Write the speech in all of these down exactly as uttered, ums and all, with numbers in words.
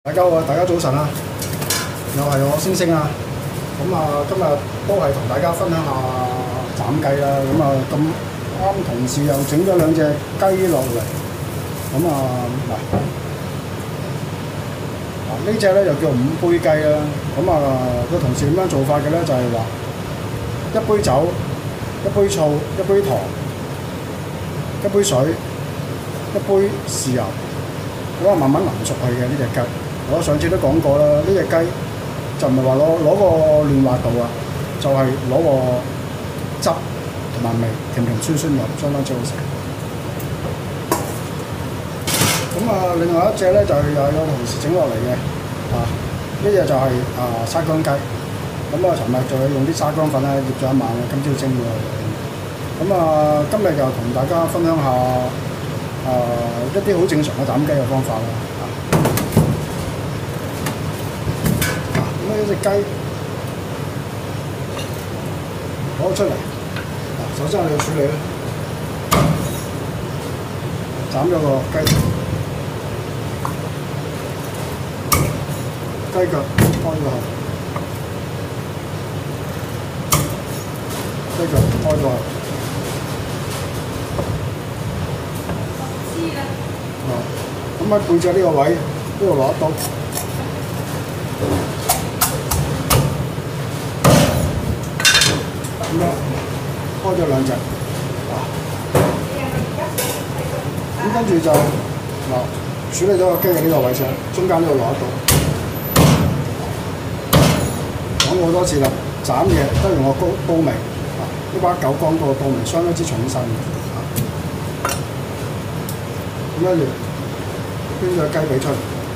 大家好啊！大家早晨啊！又係我星星啊！咁啊，今日都係同大家分享下斬雞啦。咁啊，咁啱同事又整咗兩隻雞落嚟。咁啊，嗱，嗱呢隻咧就叫五杯雞啦。咁啊，個同事點樣做法嘅咧？就係話一杯酒、一杯醋、一杯糖、一杯水、一杯豉油，咁啊慢慢淋熟去嘅呢隻雞。我上次都講過啦，呢隻雞就唔係話攞攞個嫩滑度啊，就係、是、攞個汁同埋味，甜甜酸酸又相當之好食。咁啊，另外一隻咧就係有有同事整落嚟嘅，啊呢隻就係、是、啊沙薑雞。咁啊，尋日就係用啲沙薑粉咧醃咗一晚嘅，今朝蒸咗。咁啊，今日就同大家分享下啊一啲好正常嘅斬雞嘅方法啦。咁呢隻雞攞出嚟，嗱，首先我哋要處理咧，斬咗個雞雞腳，開咗佢，雞腳開咗佢，啊，咁喺背脊呢個位呢度攞一刀。咁樣開咗兩隻，啊，咁跟住就嗱處理咗個雞嘅呢個位上，中間呢度攞一刀。講好多次啦，斬嘢都用個刀刀尾，啊，呢把九江刀嘅刀尾相當之重身嘅，啊，咁跟住捐咗雞髀出嚟，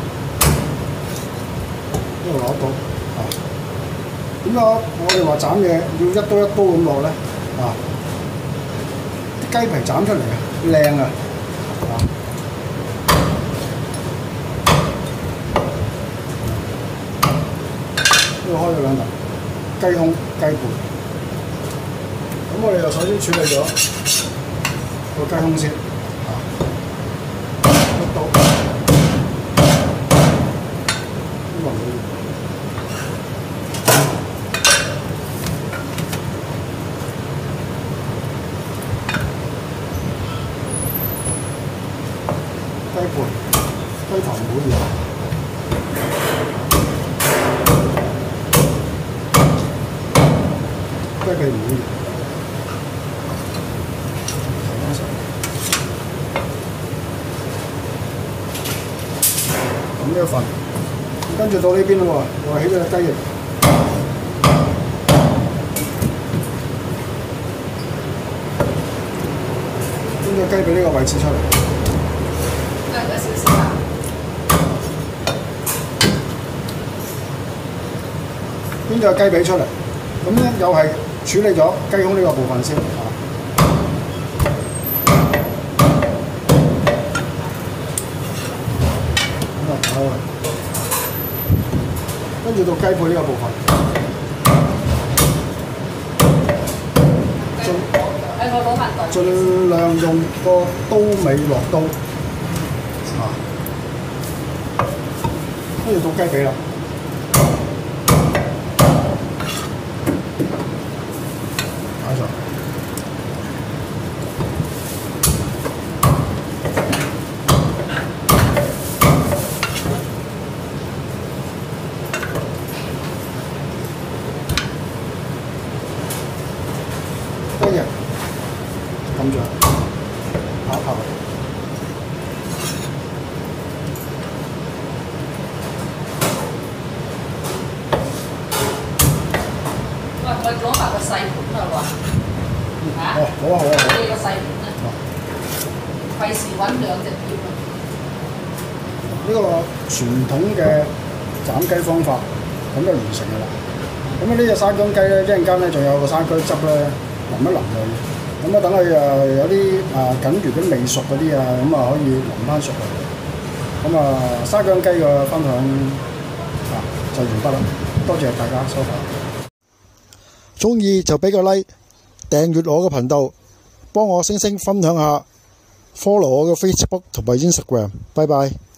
呢度攞一刀，啊。點解我哋話斬嘢要一刀一刀咁落咧？啊，啲雞皮斬出嚟啊，靚啊！啊，呢度開咗兩啖雞胸、雞背。咁我哋就首先處理咗個雞胸先，啊，一刀，呢個唔要。雞背、雞頭唔好要，雞髀唔好要，咁呢一份，跟住到呢邊啦喎，又起咗隻雞翼，將隻雞髀呢個位置出嚟。邊隻雞髀出嚟，咁咧又係處理咗雞胸呢個部分先，啊，咁啊打開，跟住到雞背呢個部分，盡盡量用個刀尾落刀，啊，跟住到雞髀啦。一日咁樣跑跑。 喂，我攞埋個細盤啦喎。嚇？ 哦，好啊好啊好啊。 呢個細盤啊，費事揾兩隻碟啊。 呢個傳統嘅斬雞方法咁就完成㗎啦。咁啊呢隻沙薑雞咧，一陣間咧仲有個沙薑汁咧淋一淋佢。咁啊等佢誒有啲啊緊住啲未熟嗰啲啊，咁啊可以淋翻熟佢。咁啊沙薑雞嘅分享啊就完畢啦。多謝大家收睇。中意就俾個 like， 訂閱我嘅頻道，幫我星星分享下 ，follow 我嘅 Facebook 同埋 Instagram。拜拜。